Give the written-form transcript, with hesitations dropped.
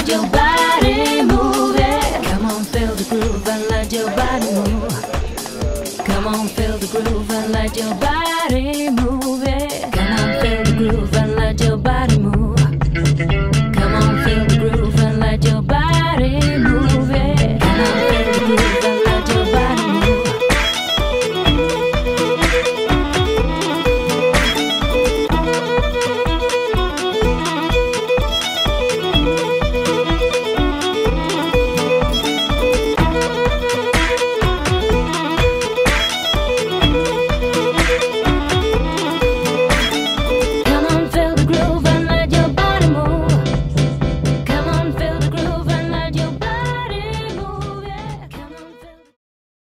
let your body move it. Come on, feel the groove and let your body move. Come on, feel the groove and let your body